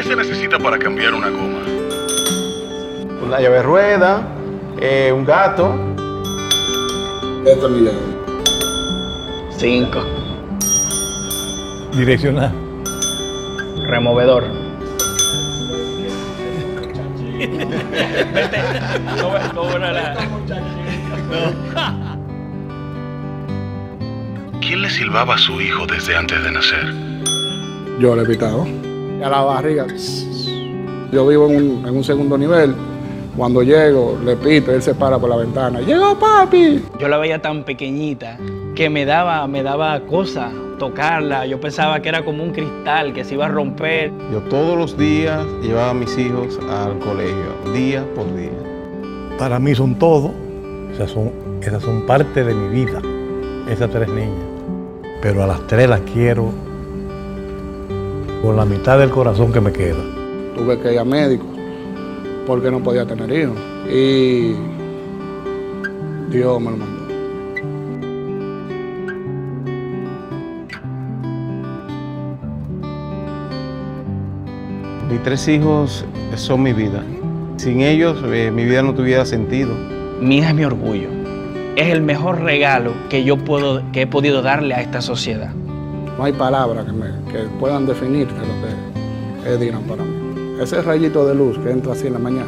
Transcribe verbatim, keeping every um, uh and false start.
se necesita para cambiar una goma? Una llave de rueda, eh, un gato. Esto mi llave. Cinco. Direccional. Removedor. ¿Quién le silbaba a su hijo desde antes de nacer? Yo le he pitado. A la barriga. Yo vivo en un, en un segundo nivel. Cuando llego, le pito, él se para por la ventana. ¡Llegó papi! Yo la veía tan pequeñita que me daba, me daba cosa tocarla. Yo pensaba que era como un cristal que se iba a romper. Yo todos los días llevaba a mis hijos al colegio, día por día. Para mí son todo. Esas son, esas son parte de mi vida, esas tres niñas. Pero a las tres las quiero con la mitad del corazón que me queda. Tuve que ir a médico porque no podía tener hijos. Y Dios me lo mandó. Mis tres hijos son mi vida. Sin ellos, eh, mi vida no tuviera sentido. Mi hija es mi orgullo. Es el mejor regalo que yo puedo, que he podido darle a esta sociedad. No hay palabras que, me, que puedan definir de lo que es Dylan para mí. Ese rayito de luz que entra así en la mañana.